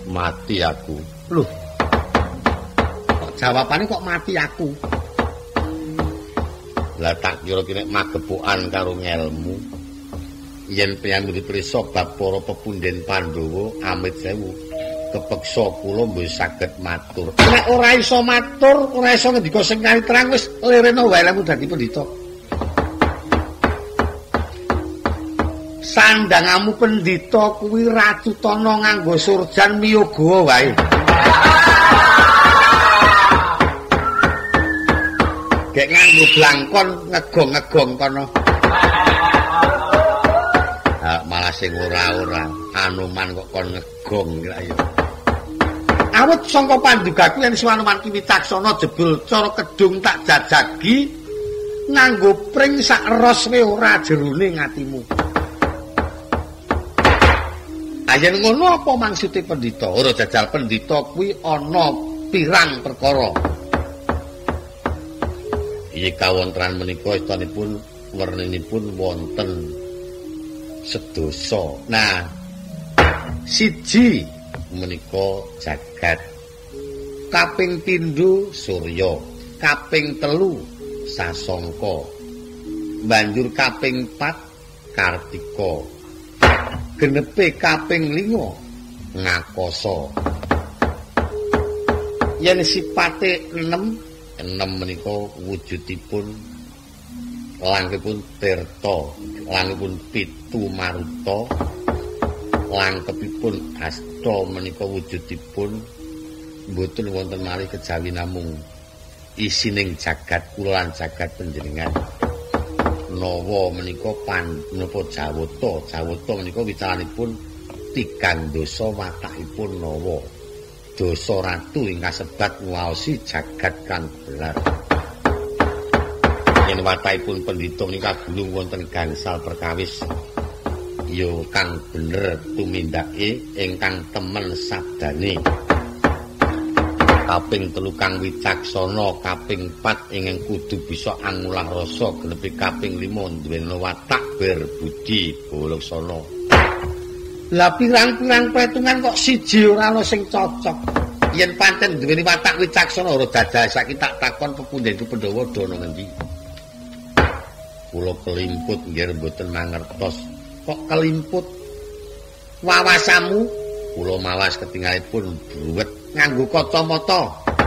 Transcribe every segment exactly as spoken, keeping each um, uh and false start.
Mati aku. Loh. Kok jawabane kok mati aku? Lah tak kira ki nek magepokan karo ngelmu. Yen piyambak diprisa bab para pepunden Pandhawa amit sewu. Kepeksa kula wis saged matur. Nek ora iso matur, ora iso ngendika sing terang wis lerena wae lamu dadi pendhita. Sandangamu pendhita kuwi Ratu Tana nganggo surjan miyoga wae. Gek nganggo blangkon ngegong-ngegong kono. Ha malah sing ora-ora Anoman kok kon ngegong kira ya. Awit sangka pandugaku yen Anoman ki wicaksana jebul cara kedung tak jajagi nganggo pring sak roswe ora jerone ngatimu. Ayen ngono apa maksude pendhita? Ora jajal pendhita kuwi ana pirang perkara. Iki kawontran menika istanipun werninipun wonten sedasa. Nah, siji menika jagat. Kaping pindho Surya, kaping telu Sasangka. Banjur kaping pat Kartika. Genepe kaping lima Ngakasa. Yen sipate enam, enam menika wujudipun langkipun Tirta, langkipun pitu Maruta, langkepipun Asta menika wujudipun mboten wonten malih kejawi namung isining jagat kula lan jagat panjenengan. Nawa menika panapa Jawata, Jawata menika wicaranipun tigang dasa watakipun Nawa. Dasa ratu ingkang sebat nguwaosi jagat kang belar. Yen watakipun pendhita menika gulung wonten gangsal perkawis ya kang bener tumindake ingkang temen sabdane. Kaping telu kang wicaksana, kaping pat ingkang kudu bisa angulah rasa, genepi kaping lima duweni watak berbudi balaksana. Lah pirang-pirang petungan kok siji ora ana sing cocok. Yen pancen duweni watak wicaksana ora dadah saiki tak takon pepundenku Pandhawa dono ngendi. Kula kelimput nggih mboten mangertos. Kok kelimput? Wawasamu kula mawas ketingalipun bruwet nganggo kacamata.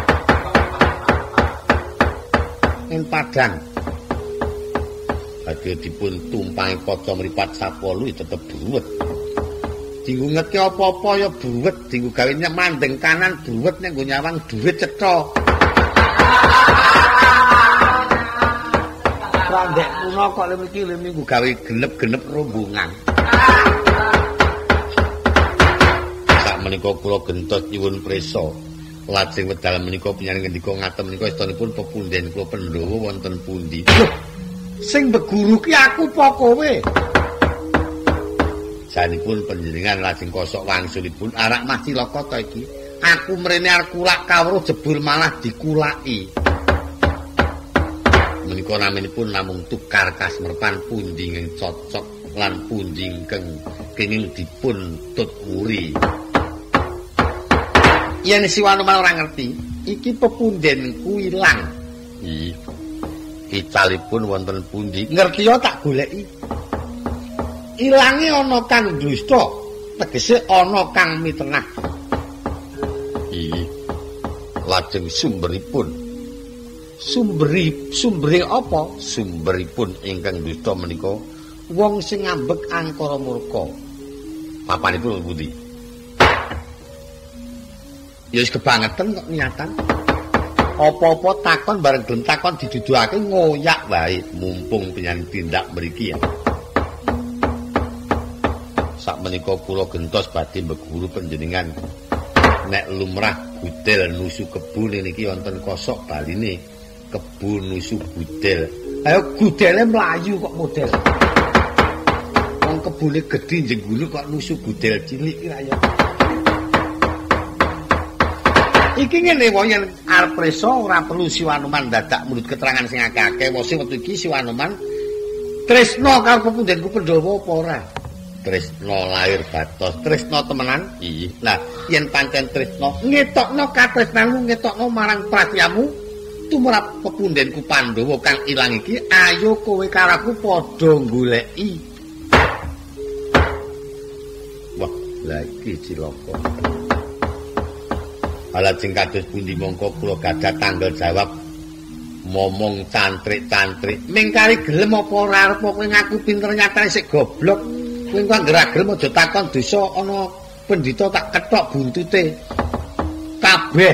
Ing padang badhe dipun tumpangi kaca mripat sapolu tetep bruwet. Dinggo ngeke apa-apa ya bruwet, dinggo gawe mandeng kanan bruwet nek nggo nyawang dhuwit cetha. Randek kuno kok mriki minggu gawe genep-genep rombongan. Menika kula gentos nyuwun prisa lajeng wedal menika panjenengan ngendika ngaten menika istanipun pepunden kula Pandhawa wonten pundi? Loh, sing beguru ki aku apa kowe? Sanipun panjenengan lajeng kosok wangsulipun arak mah cilaka ta iki. Aku mrene arep kulak kawruh jebul malah dikulaki. Menika naminipun namung tukar kasmerpan pundi ingkang cocok lan pundi ingkang kenging dipun tutwuri. Yen Siwanoman ora ngerti, iki pepundenku ilang. Ih. Icalipun wonten pundi? Ngerti ya tak goleki. Ilange ana kang dusta, tegese ana kang mitenah. Ih. Lajeng sumberipun. Sumberi sumbere apa? Sumberipun ingkang dusta menika wong sing ngambek angkara murka. Papanipun pundi? Ya wis kebangetan kok niatan. Apa-apa takon bareng gelem takon diduduhake ngoyak wae mumpung penyan tindak mriki ya. Sak menika kula gentos badhe mbeguru panjenengan. Nek lumrah budel nusu kebun niki wonten kosok baline kebun nusu budel. Ayo gudele mlayu kok model. Wong kebune gedhe jenggulu kok nusu budel cilik ki ya. Iki ngene wae yen arep prisa ora perlu Siwanoman dadak mulut keterangan sing akeh-akeh. Wose wektu iki Siwanoman tresna karo pepundenku Pandhawa apa ora? tresna lahir batos. Tresna temenan? Iya. Lah, yen pancen tresna, ngetokno katresnanmu, ngetokno marang prasyamu tumrap pepundhenku Pandhawa kang ilang iki, ayo kowe karo aku padha goleki. Wah, lah iki cilaka. Alajeng kados pundi mongko kula gadah tanggal jawab momong cantrik-cantrik. Mingkari gelem apa ora arep kowe ngaku pinter nyatane sik goblok. Kowe kok ngerak gelem aja takon dosa ana pendhita tak kethok buntute. Kabeh.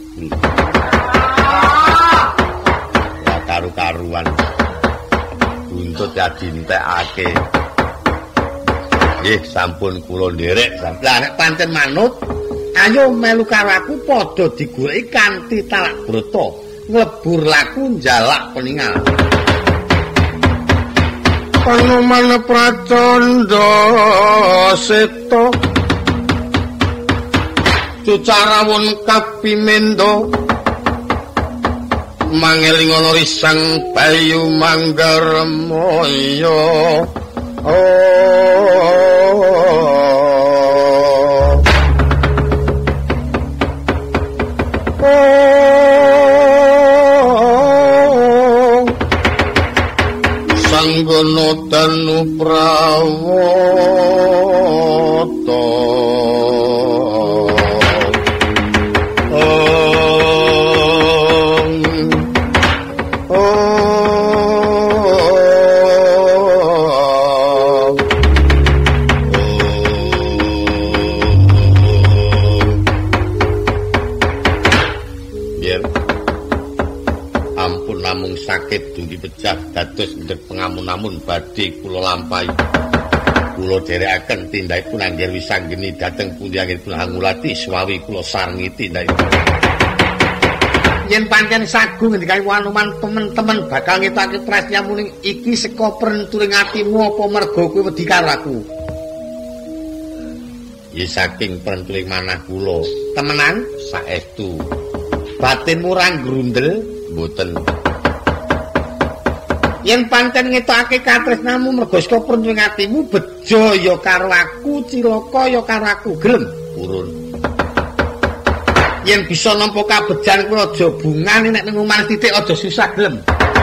Ya karu-karuan. Buntut ya dintekake. Nggih, sampun kula nderek. Lah nek pancen manut, ayo melu karo aku padha digoleki kanthi talak brata. Nglebur laku njalak peningal. Panuman pracandha seta cucarawun kapimendo mangeling ana risang bayu manggar moyo. Sanggono danu prawata sakit dugi pecah dados ndek pengamun-amun badhe kula lampahi. Kula dherekaken tindakipun angger wisanggeni dhateng pundi anggenipun Hangulati swawi kula sarengiti tindakipun. Yen pancen sagu ngendikane Wanuman temen-temen bakal ngetake prasyamu ning iki saka prenturing atimu apa merga kowe wedi karo aku? Ya saking prenturing manah kula. Temenan saestu. Batinmu ra grundel mboten. Yen pancen ngetokake katresnamu merga saka prenturing atimu bejo ya karo aku, cilaka ya karo aku, gelem urun. Yen bisa nampa kabejan kuwi aja bungan nek ning omah titik aja susah gelem.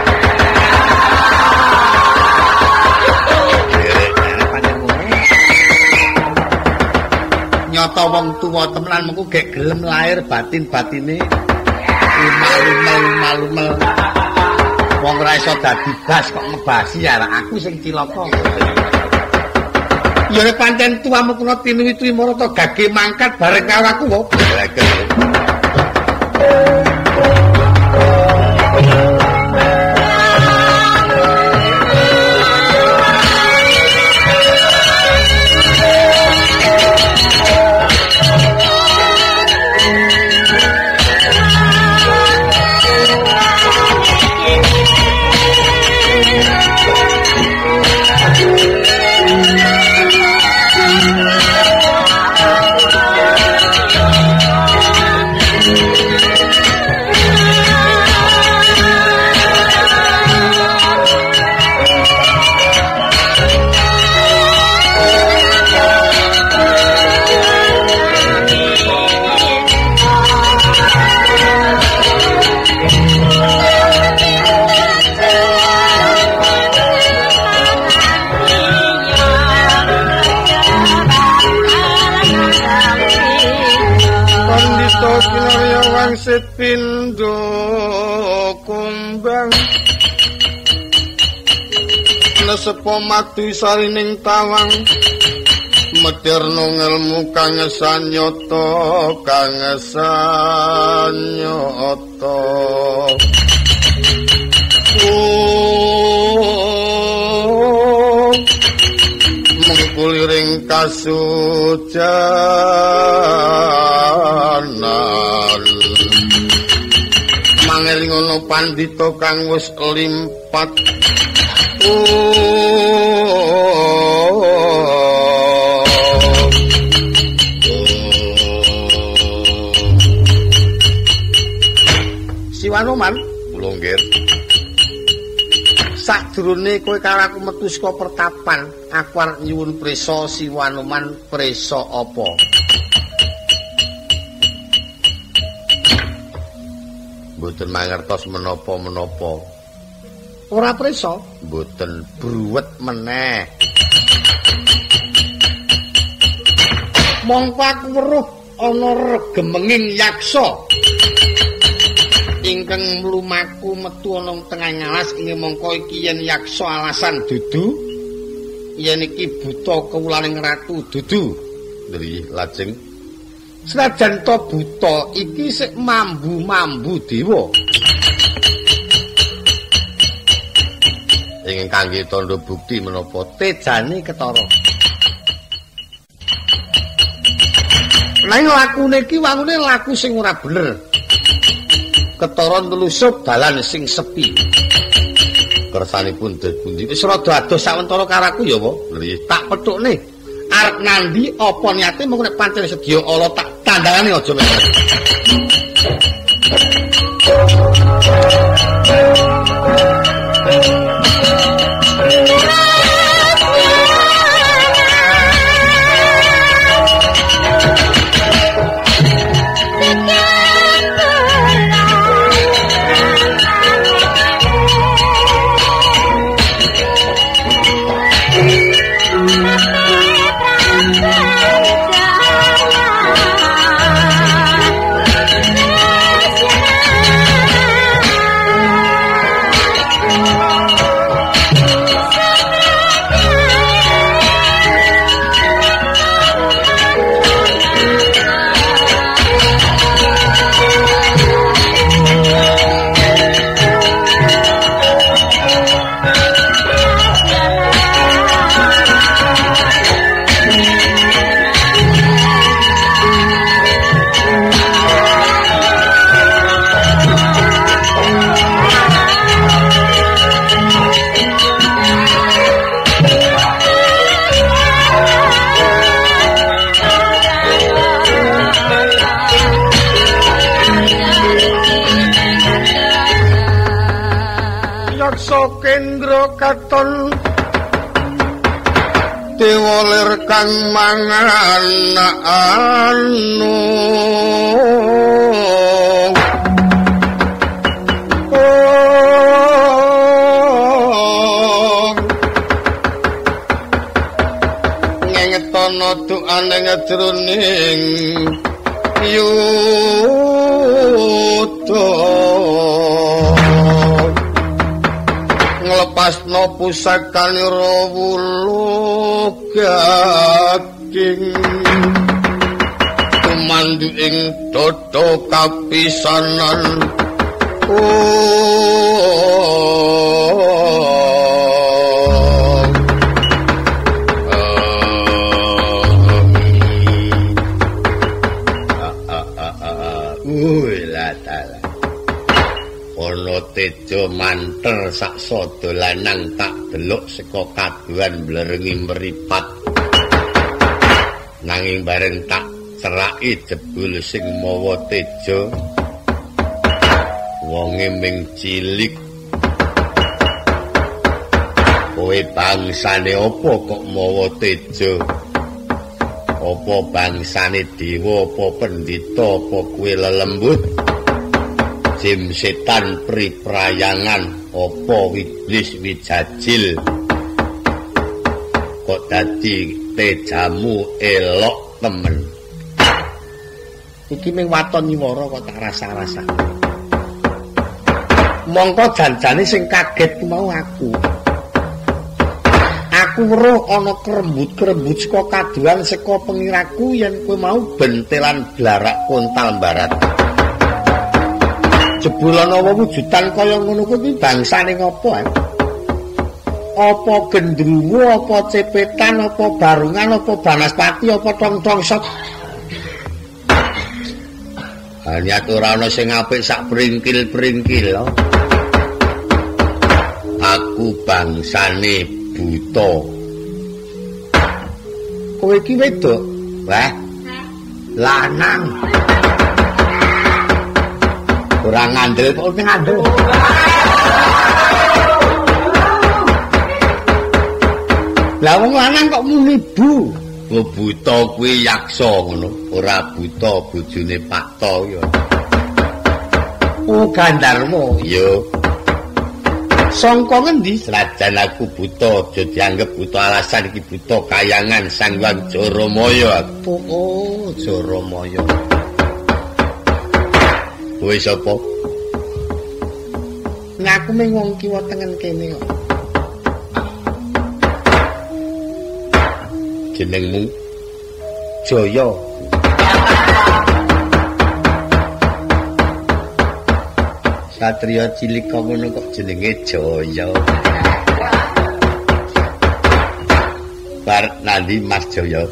Nyata wong tuwa temenan mengko gek gelem lahir batin-batine malumel-malumel. Wong ora iso dadi gas kok ngebasi arek aku sing cilaka. Ya nek pancen tuamu kena tinuwi-tuwi marata gage mangkat bareng karo aku kok. Kinarya wangsit pindho kumbang nesepo madu sarining tawang medherno ngelmu kang sanyata kang sanyata mengkuliring kasujanan mangeling ana pandhita kang wis limpat Siwanoman kula nggih Sadurunge kowe karo aku metu saka pertapan, aku arep nyuwun prisa Siwanoman prisa apa? Mboten mangertos menapa-menapa. Ora prisa? Mboten bruwet meneh. Mongko aku weruh ana regemenging yaksa ingkang mlumaku metu ana tengah ngalas inggih mongko iki yen yaksa alasan dudu yen iki buta kawulaning ratu dudu nggih lajeng senajan to buta iki sik mambu-mambu dewa ingkang kangge tandha bukti menapa tejane ketara nang lakune iki wangune laku sing ora bener ketara nelusup dalan sing sepi. Kersanipun pundi wis rada adoh sawentara karaku ya apa? Nggih, tak pethukne. Arep nandi apa niate mung nek pancen sedya ala tak tandangane aja menek. Kendra katon dewa lir kang mangan anu ngengetono duane ngejroning yudha nglepasno pusakane rawulo gaging tumandu ing dada kapisanan tejo manter sak sada lanang tak delok saka kaduan blerengi mripat nanging bareng tak ceraki jebul sing mawa tejo wonge ming cilik kowe bangsane apa kok mawa tejo apa bangsane dewa apa pendhita apa kowe lelembut jim setan priprayangan apa iblis wijajil kok dadi tejamu elok temen iki ming waton nyiwara kok tak rasa-rasa mongko janjane sing kaget mau aku aku weruh ana kerembut-kerembut saka kaduan saka pengiraku yen kowe mau bentelan blarak kontal barat jebulan apa wujudan kaya ngono kuwi bangsane ngopo? Apa gendruwo, apa cepetan, apa barungan, apa banaspati, apa tong-tongsot? Hanya ora ana sing apik sak pringkil-pringkil. Aku bangsane buta. Kowe iki wedok? Wah. Lanang. Ora ngandel kok ngandel. Lah wong lanang kok muni bu. Oh buta kuwi yaksa ngono, ora buta bojone Pakto ya. Oh Gandarma, ya. Sangka ngendi senajan aku buta, aja dianggep buta alasan iki buta kayangan Sang Hyang Jaramaya. Oh, Jaramaya. Kowe sapa? Nek aku mung wong kiwa tengen kene kok. Jenengmu Jaya. Satria cilik kok ngono kok jenenge Jaya. Bar nandi Mas Jaya.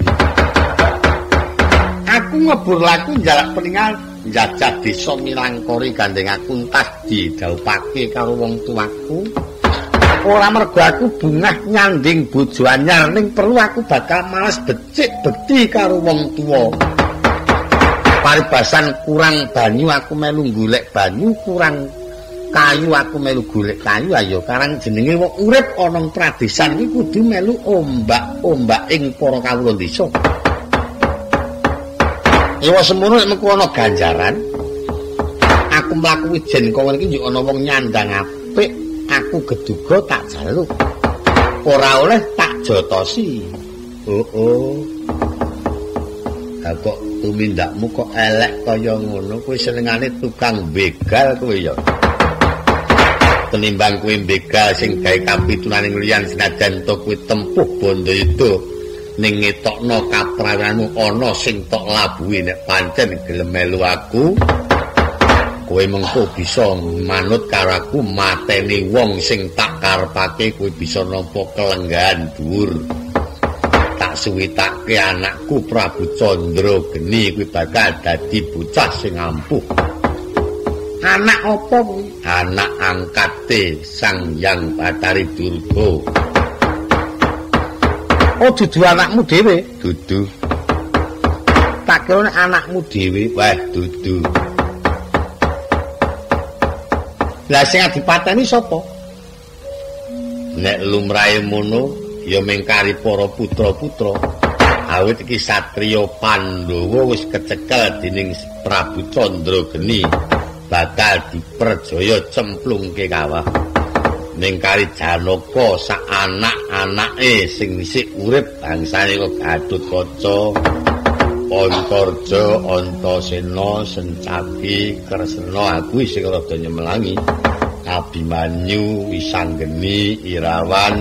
Aku ngebur laku njalak peningal njajah desa Milangkori gandeng aku entah didhawuhake karo wong tuaku. Ora mergo aku bungah nyanding bojo anyar ning perlu aku bakal males becik bekti karo wong tuwa. Paribasan kurang banyu aku melu golek banyu, kurang kayu aku melu golek kayu. Ayo karang jenenge wong urip ana ing pradesan iki kudu melu ombak-ombak ing para kawula desa. Ewa semono nek mengko ana ganjaran. Aku mlaku wijen kowe iki yo ana wong nyandang apik. Aku geduga tak jaluk. Ora oleh tak jotosi. Oh oh. Lah kok tumindakmu kok elek kaya ngono, kowe senengane tukang begal kowe ya. Tenimbang kowe begal sing gawe kapitulaning liyan senajan to kowe tempuh bondo itu ning ngetokno kaprawanmu ana sing tok labuhi nek pancen gelem melu aku. Kowe mengko bisa manut karo aku mateni wong sing tak karepake, kowe bisa nampa kelenggahan dhuwur. Tak suwitake anakku Prabu Candra Geni kuwi bakal dadi bocah sing ampuh. Anak apa kuwi? Anak angkate Sang Hyang Bathari Durga. Oh, dudu anakmu dhewe? Dudu. Tak kira anakmu dhewe. Wah, dudu. Lah sing adipateni sapa? Nek lumrahe mono ya mengkari para putra-putra. Awit iki satriya Pandhawa wis kecekel dening Prabu Candra Geni bakal diperjaya cemplungke kawah. Ning kari Janaka sak anak-anake sing isih urip bangsane kok Gatotkaca, Antarja, Antasena, Sencaki, Kresna, aku sing rada nyemelangi. Abimanyu, Wisanggeni, Irawan.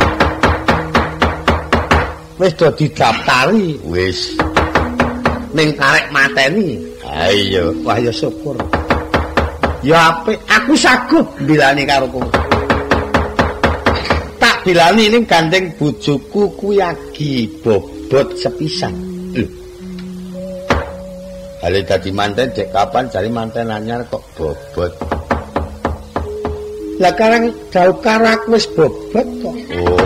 Wis do didaftari, wis. Ning karek mateni. Ha iya, wah ya syukur. Ya apik, aku sagut bilani karo kowe. Tak bilani ning gandeng bojoku kuwi agi bobot sepisan. Lho. Hale dadi manten dek kapan jare manten anyar kok bobot. Lah karang jauh karak wis bobot kok. Oh.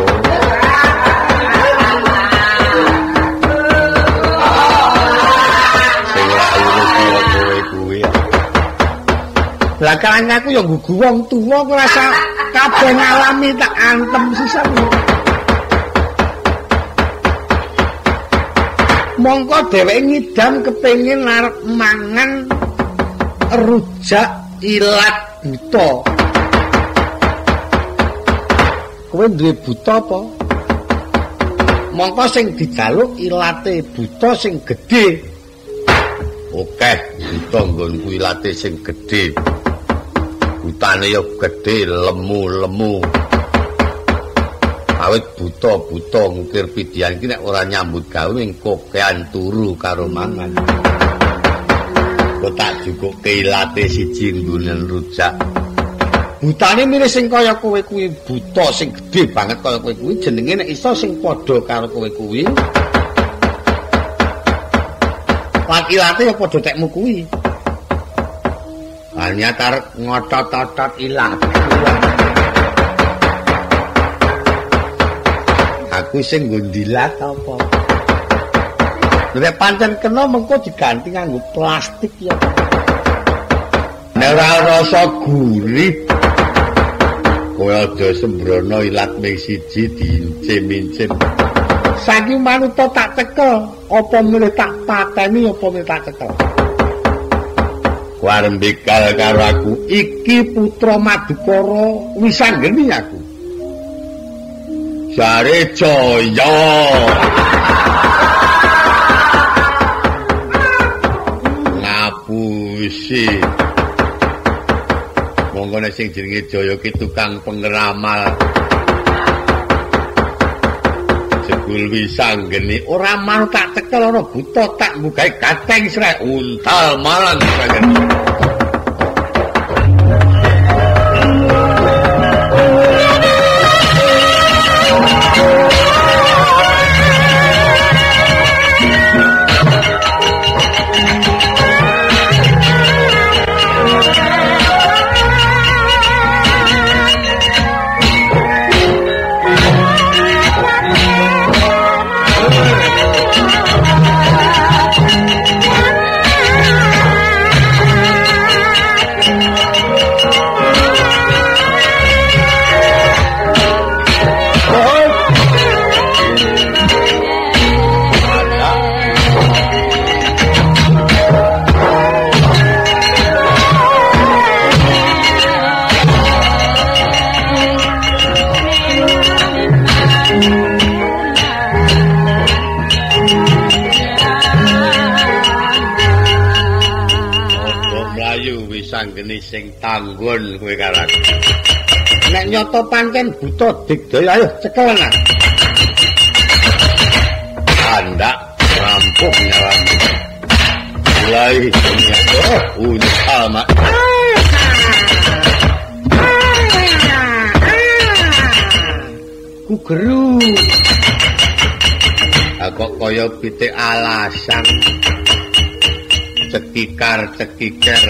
Sing ora urus kowe kuwi. Lah karang aku ya nggugu wong tuwa kok rasa kabeh ngalami tak antem sisan. Mongko dheweke ngidam kepengin arep mangan rujak ilat buta. Kowe duwe buta apa? Mongko sing dijaluk ilate buta sing gedhe. Oke, buta nggonku ilate sing gedhe. Butane ya gedhe, lemu-lemu. Awit buta-buta ngukir pidian iki nek ora nyambut gawe kokean turu karo mangan. Kok tak jukuke ilate siji nggonen rujak. Butane mirip sing kaya kowe kuwi, buta sing gedhe banget kaya kowe kuwi, jenenge nek iso sing padha karo kowe kuwi. Laki-laki ya padha tekmu kuwi. Hanya tar ngotot-otot ilat. Aku sing nggo ndilat apa? Nek pancen kena mengko diganti nganggo plastik ya. Nek ora rasa gurih kowe aja sembrono ilat ming siji diincim-incim. Saiki manuta tak cekel, apa milih tak pateni apa milih tak cekel. Warem bekal karo aku, iki putra Madukara Wisanggeni aku. Jare Jaya. Ngapusi. Monggo nek sing jenenge Jaya ki tukang pengramal. Jebul Wisanggeni ora mau tak cekel ana buta tak mugahe gateng srek untal malang Wisanggeni. Wisanggeni sing tanggon kowe karo aku. Nek nyoto pancen buta digdaya ayo cekel nang. Andak rampung nyawamu. Mulai oh untal mak. Ku geru. Aku kaya pitik alasan. Cekikar cekikar.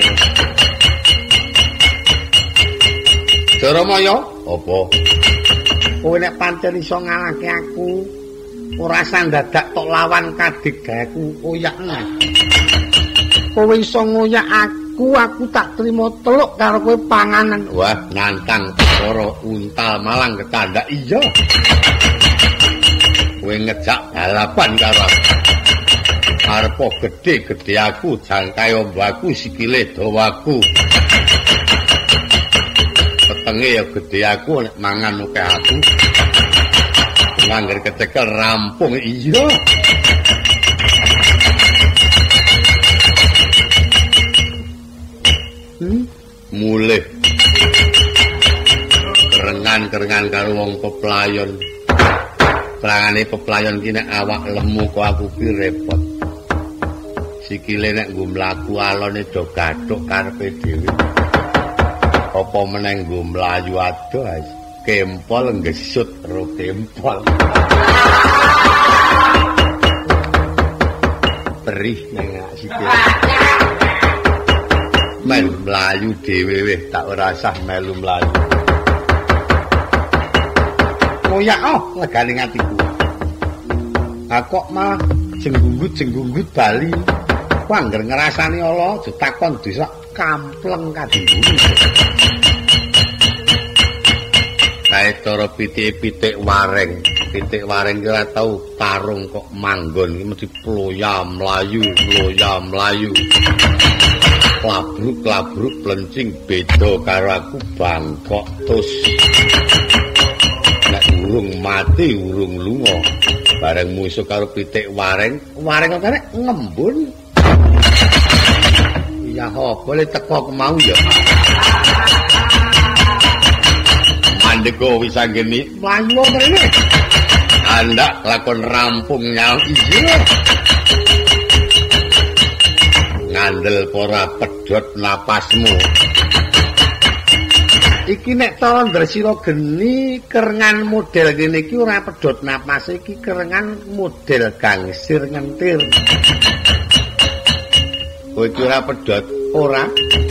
Daramaya, apa? Kowe nek pancen iso ngalahke aku, ora sandadak tok lawan kadigdaku oyakne. Kowe iso ngoyak aku, aku tak trimo teluk karo kowe panganan. Wah, nantang para untal malang ketandak iya. Kowe ngejak balapan karo aku. Arepa gedhe-gedhe aku, jangkai ombaku, sikile dawaku. Petenge ya gedhe aku nek mangan akeh aku. Ngangger kecekel rampung iya. Hmm? Mulih. Kerengan-kerengan karo wong peplayon. Perangane peplayon ki nek awak lemu kok aku ki repot. Sikile nek nggo mlaku alone do gathuk karepe dhewe. Apa meneh nggo mlayu adoh kempol ngesut karo kempol. Perih nang sikile. Melu mlayu dhewe wis tak ora usah melu mlayu. Koyak oh legane atiku. Ha kok malah jenggugut-jenggugut bali. Ku angger ngrasani ala ditakon desa kampleng kadhimburu. Kae cara pitik-pitik wareng, pitik wareng ki ora tau tarung kok manggon iki mesti ploya mlayu, ploya mlayu. Klabruk-klabruk plencing beda karo aku bangkok tus. Nek urung mati urung lunga. Bareng musuh karo pitik wareng, wareng kok nek ngembun. Ya ho, boleh teko kemau ya. Mandeko Wisanggeni mlayu mrene. Andak lakon rampung nyal iya. Ngandel para pedhot napasmu. Iki nek cara Ndresira geni kerengan model ngene iki ora pedhot napas iki kerengan model gangsir ngentir. Kowe iki ora pedhot ora.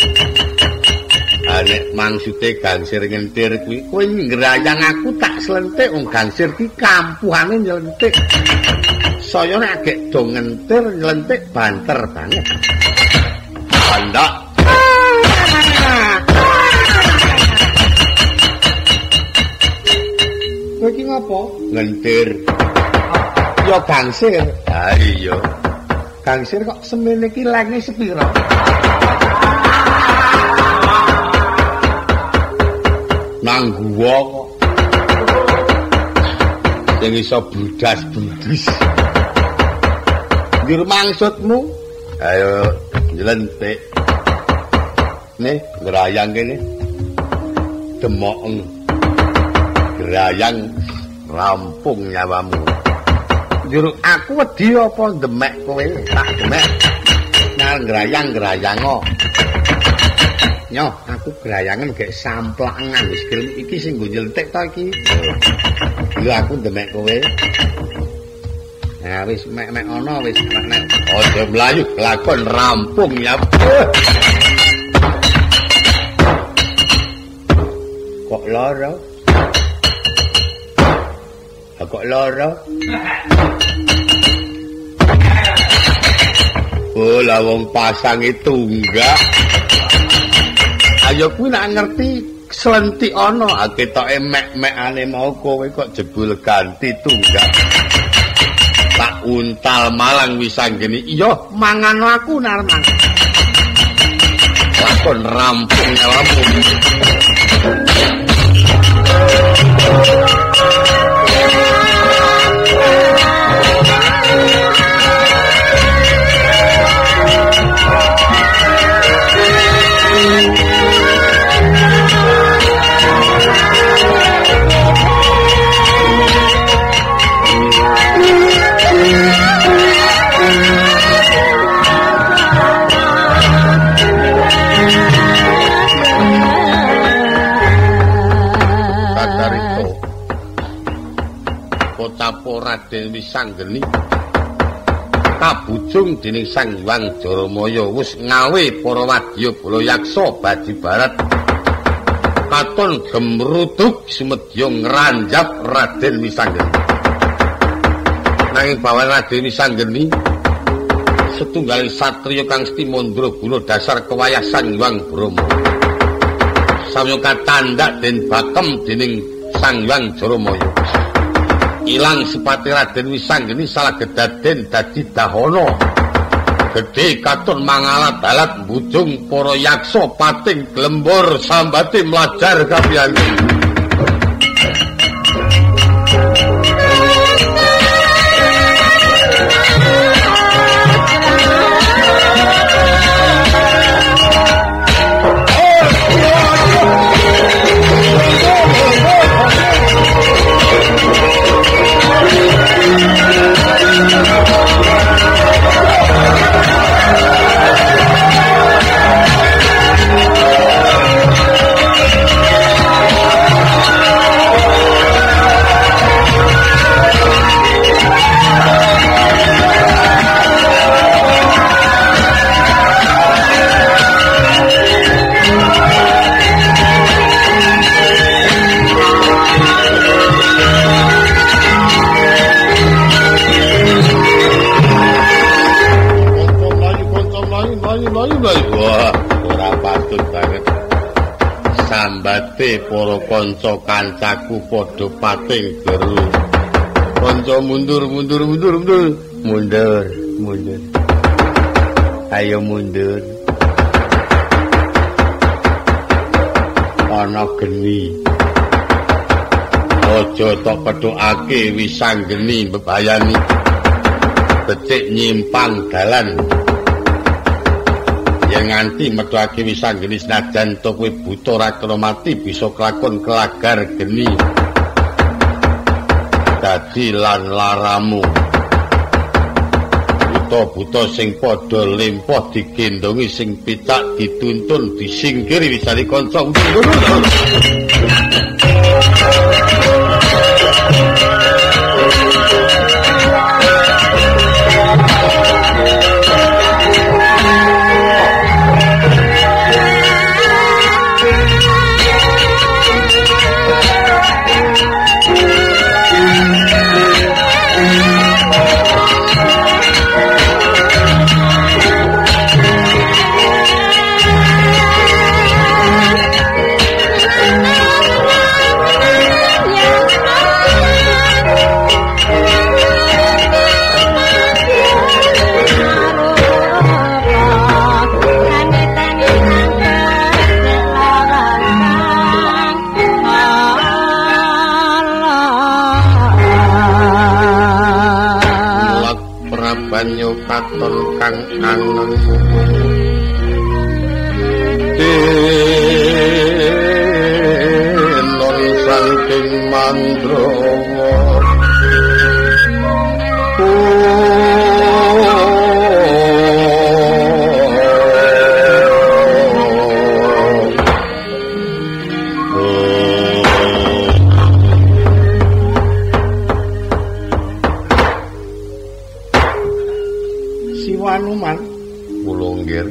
Ha nek maksude gangsir ngentir kuwi kowe ngrayang aku tak slentik wong gangsir ki kampuhane nyelentik. Saya nek agek do ngentir nyelentik banter banget. Andak apa? Ngentir. Ya gangsir. Ha iya. Gangsir kok semene iki lenge sepira? Nang guwa kok. Sing iso bludas-bludus. Ndir maksudmu? Ayo njelentik. Nih, gerayang kene. Demokeng. Gerayang rampung nyawamu. Njur aku wedi apa demek kowe? Tak demek. Nang gerayang-gerayango. Nyoh, aku gerayangan gek samplangan wis gelem iki sing nggo nyelentik ta iki. Lho aku demek kowe. Nah wis mek-mek ana wis nek aja mlayu lakon rampung ya. Kok lara? Kok lara? Oh, lah wong pasang itu enggak. Ayo kuwi nak ngerti slentik ana, ketoke mek-mekane mau kowe kok jebul ganti tunggak. Tak untal malang wis anggene. Iya, mangan aku narman. Lakon rampung nyawamu. Pocapo Raden Wisanggeni kabujung dening Sang Hyang Jaramaya wis ngawe para wadya bala yaksa badi barat katon gemruduk sumedya ngranjap Raden Wisanggeni. Nanging bawan Raden Wisanggeni setunggaling satriya kang seti mandraguna dasar kewayah Sang Hyang Brahma. Samya katandak den bakem dening Sang Hyang Jaramaya. Ilang sepati Raden Wisanggeni salah gedaden dadi dahana. Gedhe katon mangalat-alat bujung para yaksa pating glembor sambate mlajar kapiyantu. Sambate para kanca kancaku padha pating geru. Kanca mundur mundur mundur mundur mundur mundur. Ayo mundur. Ana geni. Aja tok pedhokake Wisanggeni bebayani. Becik nyimpang dalan. Yen nganti medhake Wisanggeni senajan to kowe buta ra kena mati bisa kelakon kelagar geni. Dadi lan laramu. Buta-buta sing padha lempoh digendongi sing picak dituntun disingkiri wisani kanca. Pandhawa Siwanuman kula nggih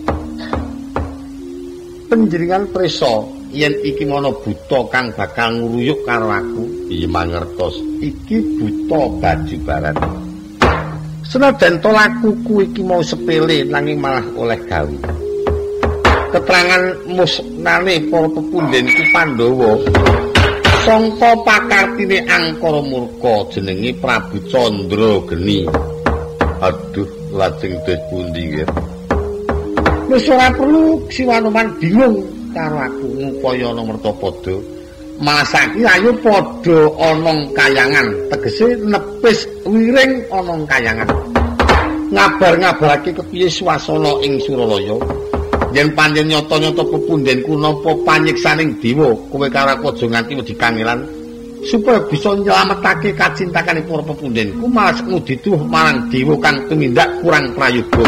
panjenengan prisa yen iki mana buta kang bakal ngruyuk karo aku iya mangertos iki buta baju barat senajan to lakuku iki mau sepele nanging malah oleh gawe keterangan musnane para pepundhenku Pandhawa sangka pakartine angkara murka jenenge Prabu Candrageni aduh lajeng des pundi nggih wis ora perlu Siwanuman bingung karo aku ngupaya ana mertapada masaki ayo padha ana kayangan tegese nepis wiring ana kayangan ngabar-ngabarake kepiye swasana ing Suralaya yen pancen nyata-nyata pepundhenku nampa panyiksaning dewa kowe karo aku aja nganti wedi kangelan supaya bisa nyelametake kacintakane para pepundhenku malah nguditu marang dewa kang tumindak kurang prayoga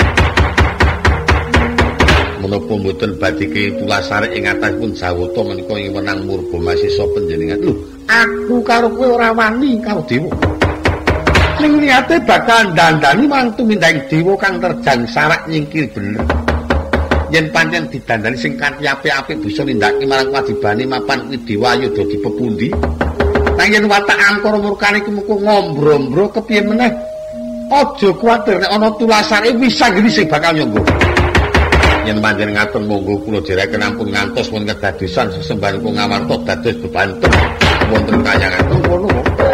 menapa mboten badhe tulasare ing atasipun Jawata menika ing wenang murba masisa panjenengan lho aku karo kowe ora wani karo dewa ning niate bakal dandani marang tumindak dewa kang terjang sarak nyingkir bener yen pancen didandani sing kanthi apik-apik bisa nindakake marang kewajibane mapan kuwi dewa ayo dadi pepundi nang yen watak angkara murkane iku muko ngombro-mbro kepiye meneh aja kuwatir nek ana tulasare wis sanggeni sing bakal nyonggo yen panjenengan ngatur monggo kula jereken ampun ngantos wonten kedadosan sesembahan kula ngamarta dados bebanten wonten kayangan ngono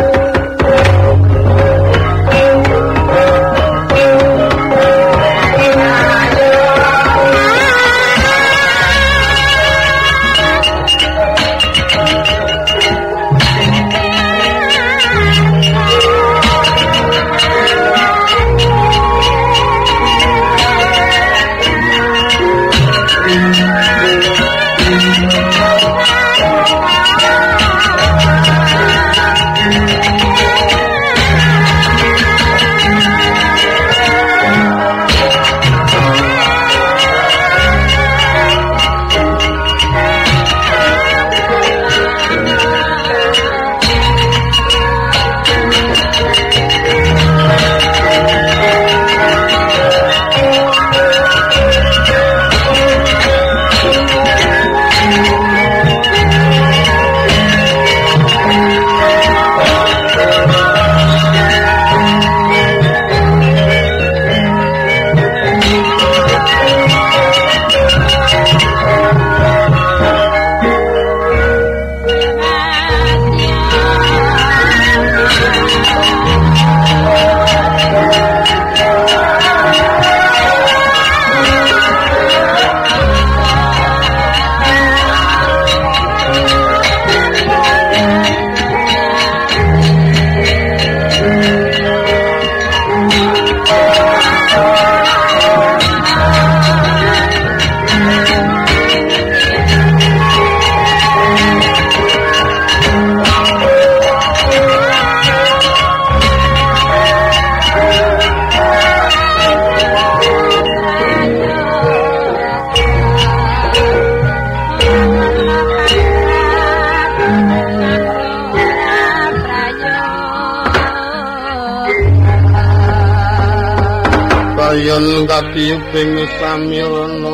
Yen katiyuping samirana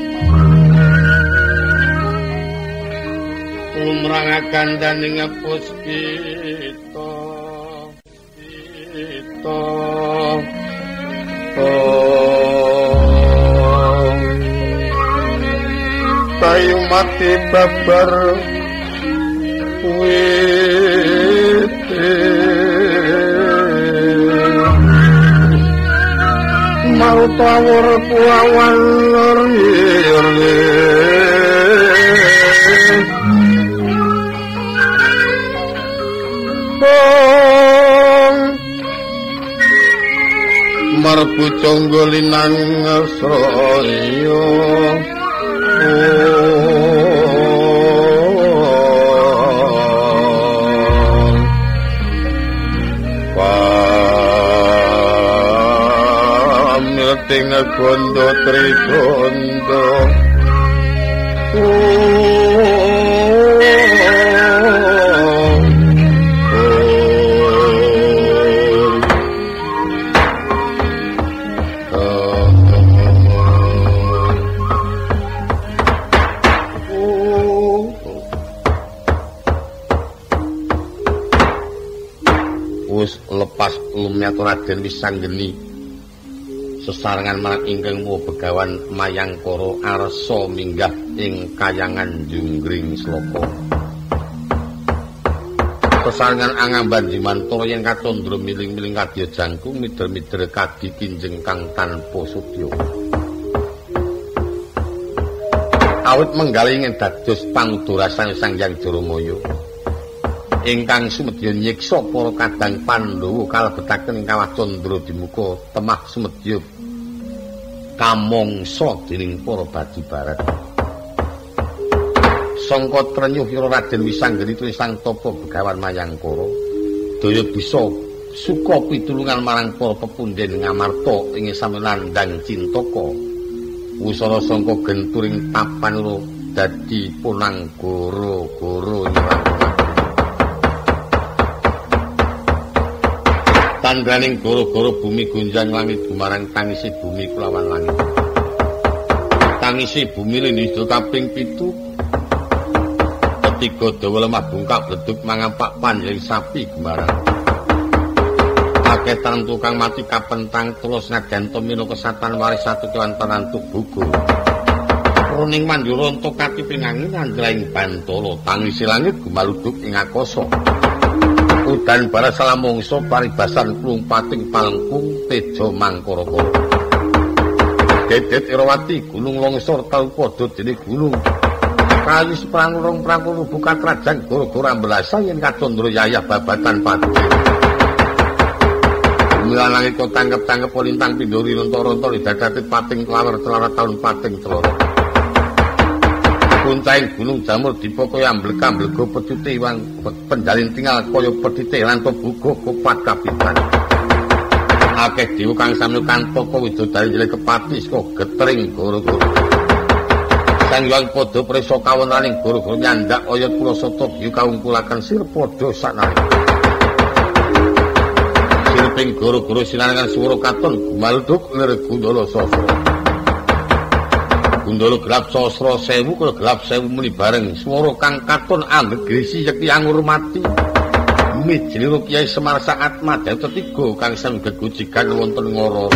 lumrang gandaning puspita pita kayu mati babar wite Marutawur puawan lori Bong Marbu conggolinang sroyo Wiwiting gondo trigondo wis lepas lumiat Raden Wisanggeni sesarengan marang ingkang muwa Begawan Mayangkara arsa minggah ing kayangan Junggring Sloka. Sesarengan angamban Dimantara yen katandra miling-miling kadya jangkung mider-mider kadi kinjeng kang tanpa sudya. Awit menggal ingin dados pangudarasan Sang Hyang Daramaya ingkang sumedya nyiksa para kadang Pandhawa kalebetaken ing kawah Candra Dimuka temah sumedya kamangsa dening para Badi Barat. Sangka trenyuhira Raden Wisanggeni trisang tapa Begawan Mayangkara daya bisa suka pitulungan marang para pepundhen ngamarta ing sami nandhang Cintaka wusana sangka genturing papan loro dadi punang goro-goro nyerang tandraning goro-goro bumi gunjang langit gumarang tangisi bumi kulawan langit. Tangisi bumi lindhisa kaping pitu. Ketiga dawa lemah bungkak bledug mangampak panjang sapi gumarang. Akeh tantu kang mati kapentang terus ngadanto mino kesatan waris satu kewan tanantu buku. Roning mandura entuk katiping angin andraing bantala tangisi langit gumaluduk ing akasa. Udan bara salamangsa paribasan klumpating palengkung teja mangkara-kara. Dedet Irawati gunung longsor tau padha dene gunung. Kayu seprang-rong prangkul buka krajan gara-gara ambelasa yen kacandra yayah babatan pati. Mula langit kok tangkep-tangkep lintang pindhori ronto-ronto didadati pating klawer celana taun pating celana. Puncaing gunung jamur dipokok amblek-amblego pecute iwang pendalin tinggal kaya pedhite lanto bugo kopat kapitan. Akeh dewa kang sami kantaka widodari jile kepati saka getring goro-goro. Sang Hyang padha prisa kawontenaning goro-goro nyandak oyot Pulasata biyu kaungkulaken sir padha sanalika. Sirping goro-goro sinarengan swara katon gumaluduk lir Gundala Sasra. Gundala gelap sasra sewu kaya gelap sewu muni bareng swara kang katon anggegrisi yekti angurmati mijliro Kyai Semar Saat Madya ketiga kang sami gegojigan wonten ngara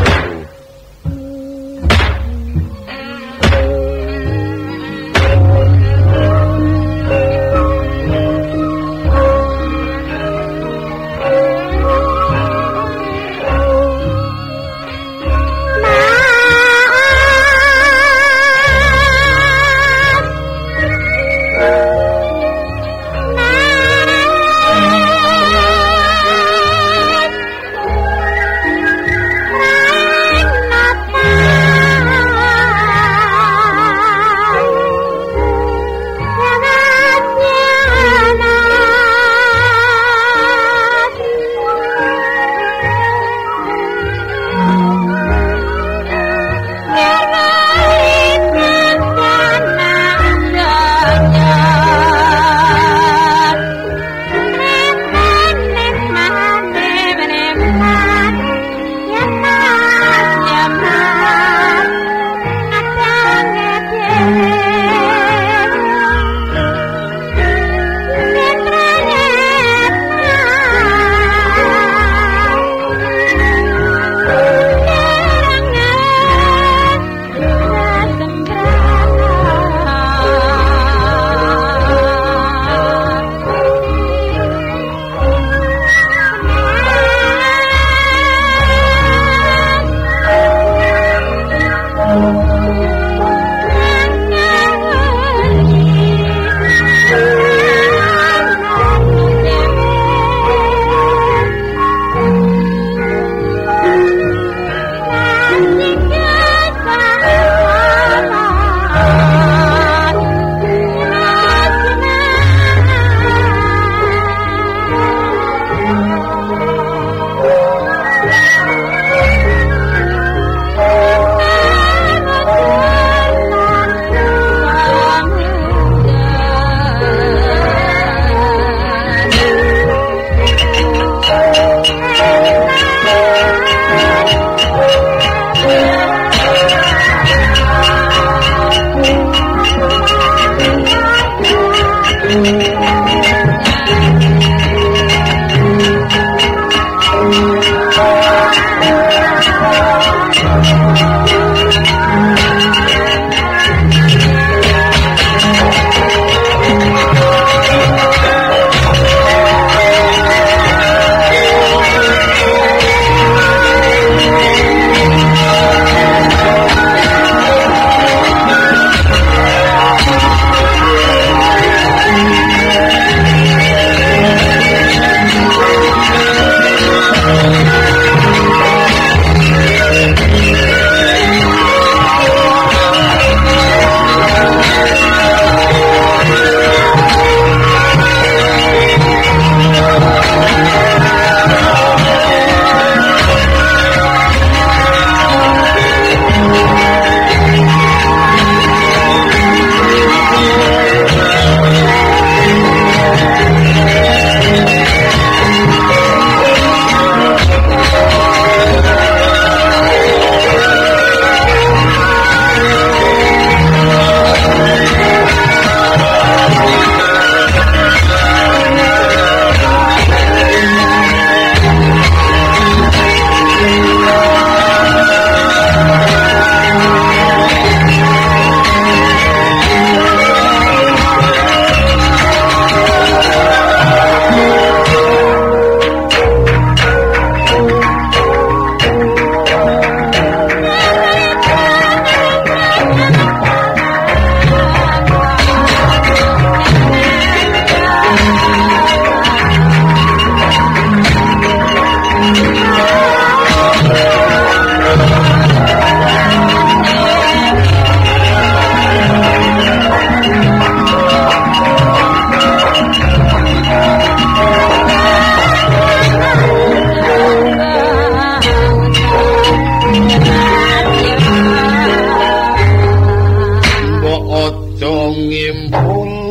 ngimpul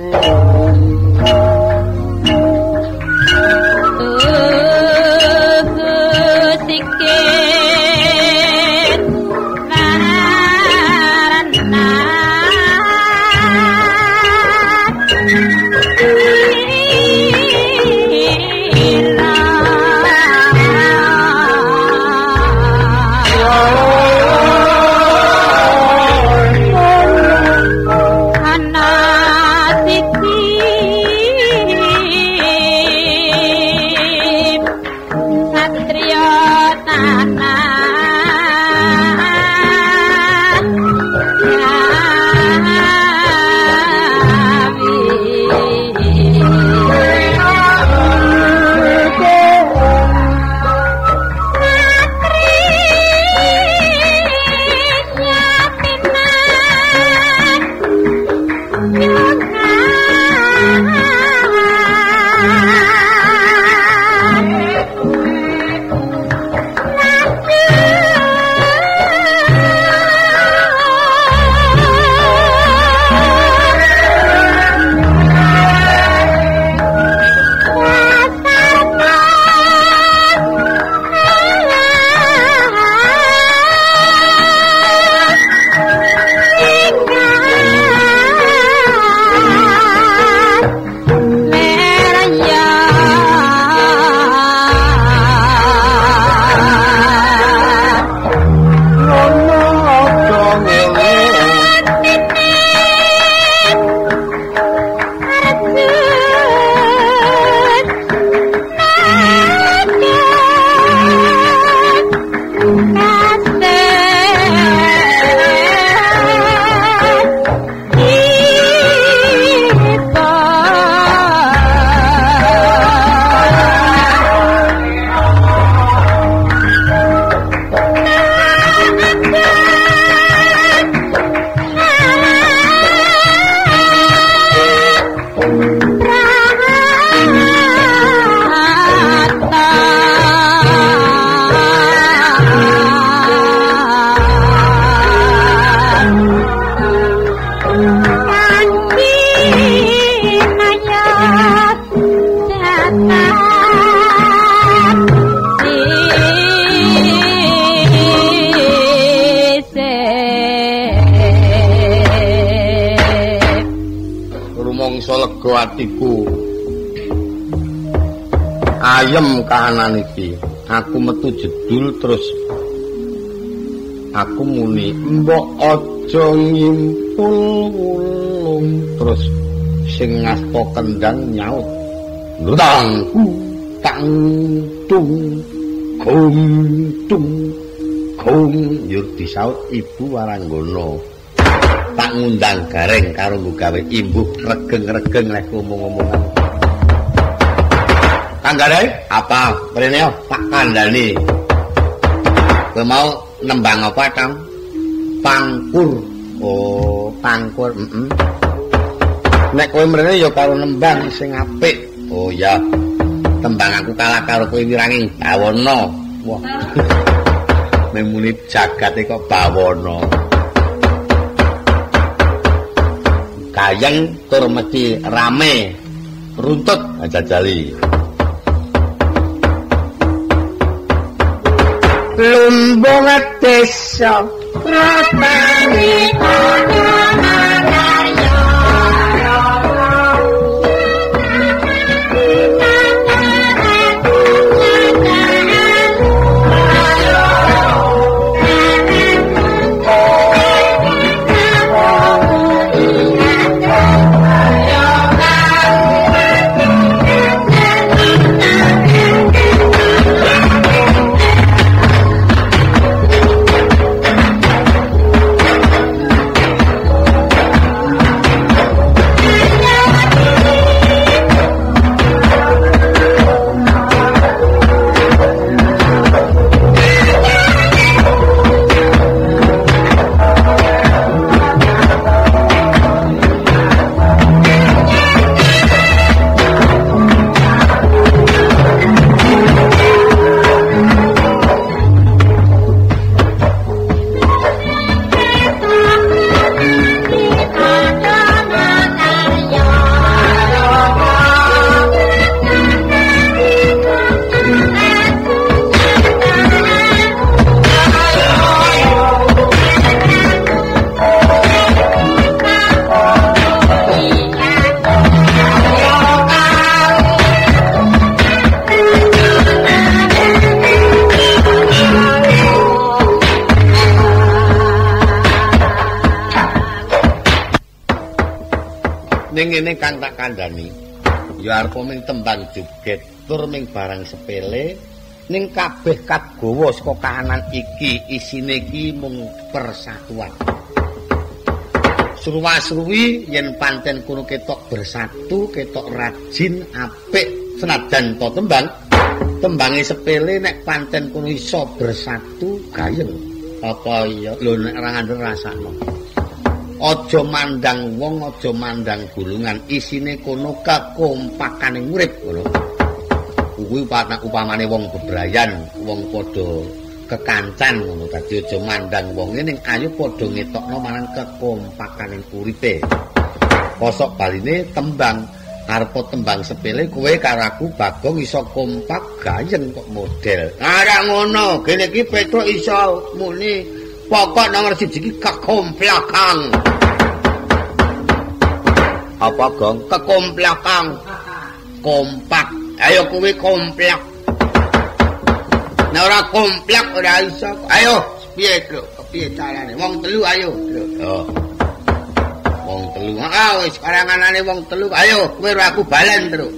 atiku ayem kahanan iki aku metu jedul terus aku muni mbok aja ngimpul ulung terus sing ngasta kendang nyaut ndangku tangtung gung gung yur disaut ibu Waranggana tak ngundang gareng karo gawe imbuk regeng-regeng lek ngomong-ngomongan. Kang Gareng, apa prene tak kandhani. Kowe mau nembang apa, Kang? Pangkur. Oh, pangkur, heeh. Nek kowe mrene ya karo nembang sing apik. Oh ya. Tembang aku kalah karo kowe wiranging bawana. Wah. Memuni jagate kok bawana. Kayang tur mesti rame runtut ajajali lumbung desa ratani Ning ngene Kang tak kandhani. Ya arep ming tembang joget tur ming barang sepele ning kabeh kagawa saka kahanan iki isine iki mung persatuan. Surwa-surwi yen pancen kono ketok bersatu, ketok rajin, apik senajan to tembang. Tembange sepele nek pancen kono iso bersatu gayeng. Apa iya lho nek ora ngandel rasakno. Aja mandang wong, aja mandang gulungan, isine kono kekompakane urip ngono. Kuwi upamane wong bebrayan, wong padha kekancan ngono. Dadi aja mandang wonge ning ayo padha ngetokno marang kekompakane uripe. Kosok baline tembang arep tembang sepele kowe karo aku Bagong iso kompak gayeng kok model. Ora ngono, kene iki Petruk iso muni pokok nomor siji iki kekomplakan. Apa Gong? Kekomplakan. Kompak. Ayo kowe komplak. Nek ora komplak ora iso. Ayo, piye, Tru? Piye carane? Wong telu ayo. Oh. Wong telu. Ah wis karanganane wong telu. Ayo, kowe ora aku balen, Tru.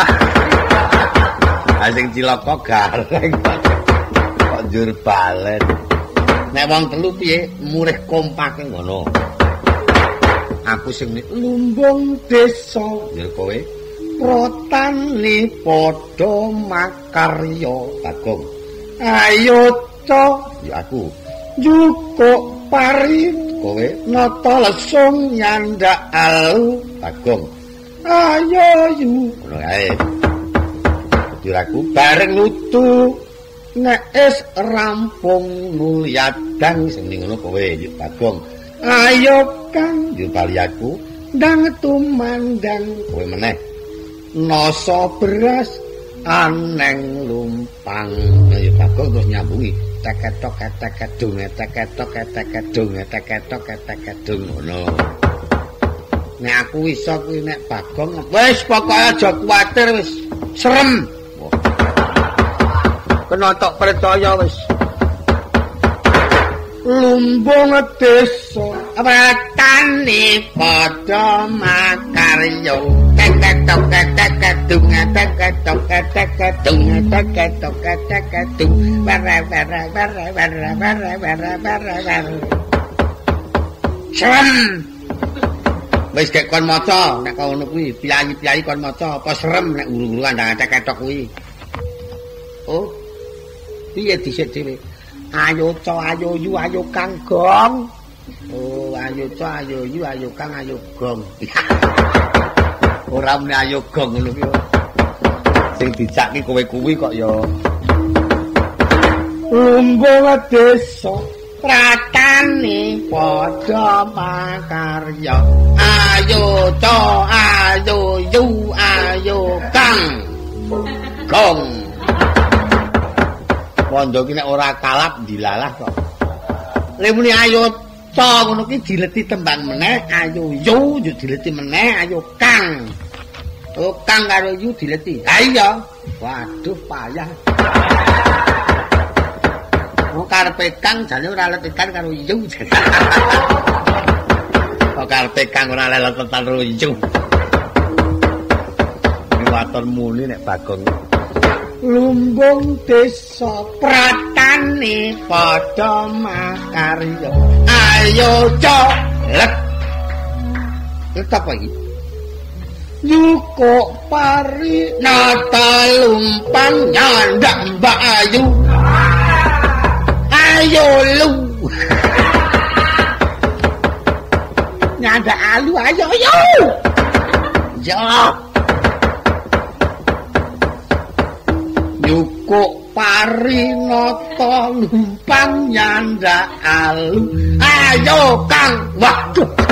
Ha sing cilaka gareng. Kok njur balen. Nek wong telu piye? Murih kompake ngono. Aku sing lumbung desa, ya kowe. Protane padha makarya Bagong. Ayo to, ya aku. Jukuk pari kowe nata lesung nyandak alu Bagong. Ayo yu. Ngono kae. Diraku bareng nutu nek es rampung nulyadang sing ngono kowe ya Bagong. Ayo Kang, yo bali aku ndang tumandang kowe meneh. Nasa beras aneng lumpang. Ayo Bagong terus nyambungi. Teketok ketek dung teketok ketek dung teketok ketek dung ngono. Nek aku iso kuwi nek Bagong wis pokoke aja kuwatir wis serem. Kena tok percaya wis. Lumbung desa pratane padha makarya teketok ketek dung teketok ketek dung teketok ketek dung bara bara bara bara bara bara bara bara serem wis gek kon maca nek ngono kuwi piyayi-piyayi kon maca apa serem nek uru-uruan ndang teketok kuwi. Oh piye dhisik dhewe. Ayo co ayo yu ayo Kang Gong. Oh ayo co ayo yu ayo Kang ayo Gong. Ora mene ayo Gong ngono ki. Sing dicaki kowe kuwi kok ya. Lumbung desa pratane padha makarya. Ayo co ayo yu ayo Kang Gong. Pondo ki nek ora kalap dilalah kok. Lha muni ayo to ngono ki dileti tembang meneh, ayo yo yo dileti meneh, ayo Kang. Oh Kang karo yu dileti. Ha iya. Waduh payah. Wong karepe Kang jane ora letikan karo yu. Kok karepe Kang ora letikan karo yu. Iki waton muni nek Bagong. Lumbung desa pratane padha makarya. Ayo colek. Tetep iki. Yukuk pari nata lumpang nyandak Mbak Ayu. Ayo lu. Nyandak alu ayo yo. Yo. Yukuk pari nata lumpang nyandak alu. Ayo Kang. Waduh.